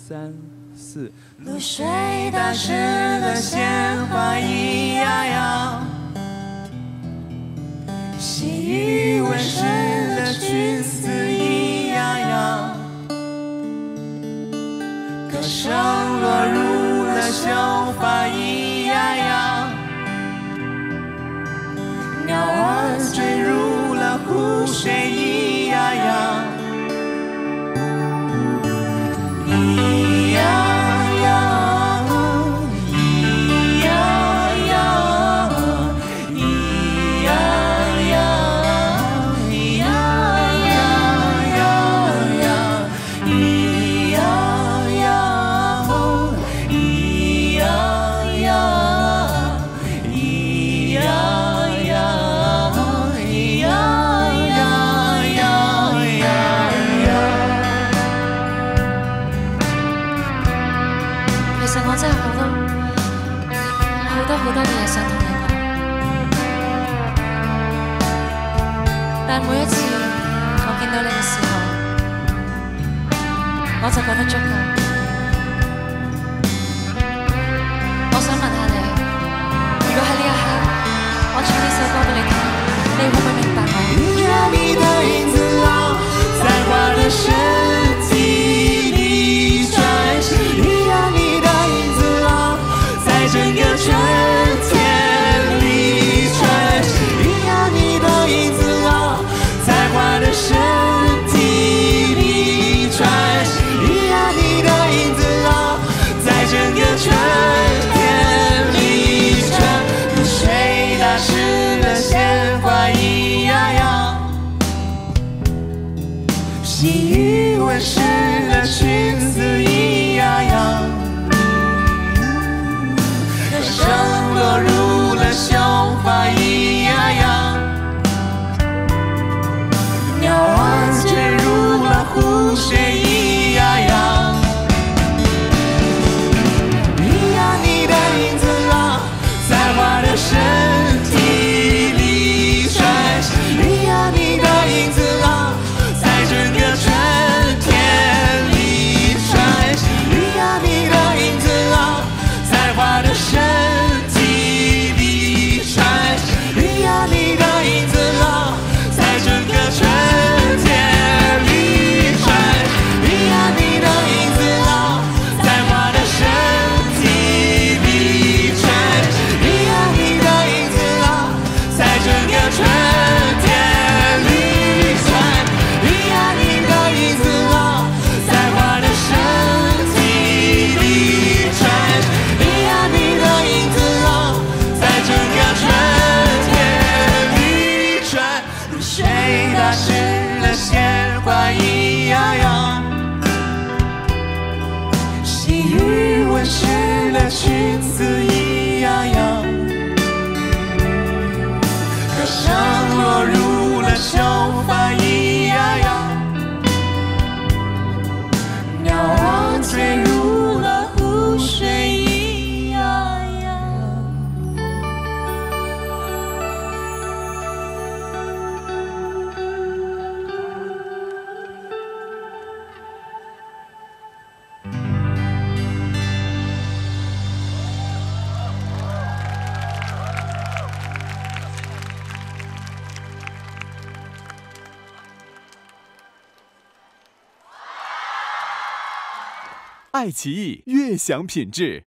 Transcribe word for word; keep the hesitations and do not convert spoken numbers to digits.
三四。 露水打湿了鲜花一样样，细雨温湿了裙子一样样，歌声落入了秀发一样样，鸟儿坠入了湖水一样样，一样样，一样样，一样样，一样样样样，一样样，一样样，一样样，一样样样样。 其實我真係好多好多好多嘅嘢想同你講，但每一次我見到你嘅時候，我就覺得足夠。我想問下你，如果喺呢一刻我唱呢首歌俾你聽，你會唔會明白我？ 让你的影子啊，在花的身体里穿行，让你的影子啊，在整个春天里穿行，让你的影子啊，在花的身体里穿行，让你的影子啊，在整个春天里穿，露水打湿了鲜花一样样，细雨温湿了裙子一样样，歌声落入了秀发一样样，鸟儿坠入了湖水一样样，让你的影子啊，在花的身体里穿行，让你的影子啊，在整个春天里穿行，让你的影子啊，在花的身体里穿行，让你的影子啊，在整个春天里穿行，让你的影子啊，在花的身体里穿行，让你的影子啊，在整个春天里穿，让你的影子啊，在花的身体里穿，让你的影子啊，在整个春天里穿，露水打湿了鲜花一样样，细雨温湿了裙子一样样，歌声落入了秀发一样样，鸟儿坠入了湖水一样样。 爱奇艺悦享品质。